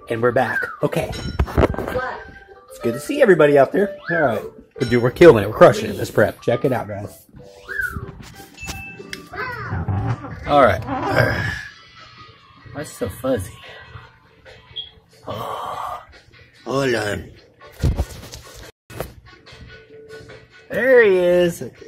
And we're back. Okay. It's good to see everybody out there. All right. Dude, we're killing it. We're crushing it. This prep. Check it out, guys. All right. Why is it so fuzzy? Oh, hold on. There he is.